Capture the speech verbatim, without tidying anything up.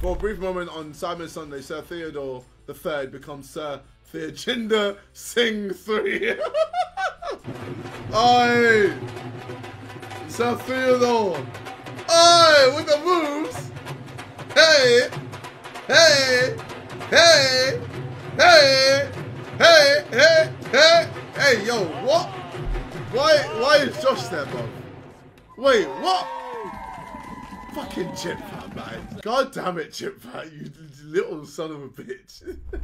For a brief moment on Simon Sunday, Sir Theodore the Third becomes Sir Theojinder Singh the Third. Oi! Sir Theodore! Oi! With the moves! Hey! Hey! Hey! Hey! Hey! Hey! Hey! Hey! Yo! What? Why? Why is Josh there, bro? Wait! What? Fucking Chip Fat, man! God damn it, Chip Fat! You little son of a bitch!